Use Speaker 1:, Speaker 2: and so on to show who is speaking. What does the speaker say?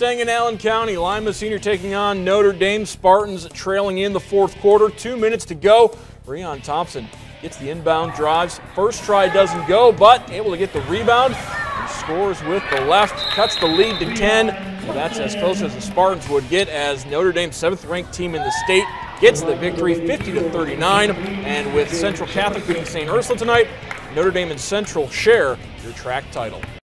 Speaker 1: staying in Allen County. Lima Senior taking on Notre Dame. Spartans trailing in the fourth quarter. 2 minutes to go. Breon Thompson gets the inbound drives. First try doesn't go, but able to get the rebound. He scores with the left, cuts the lead to 10. Well, that's as close as the Spartans would get, as Notre Dame, 7th-ranked team in the state, gets the victory 50-39. And with Central Catholic beating St. Ursula tonight, Notre Dame and Central share your track title.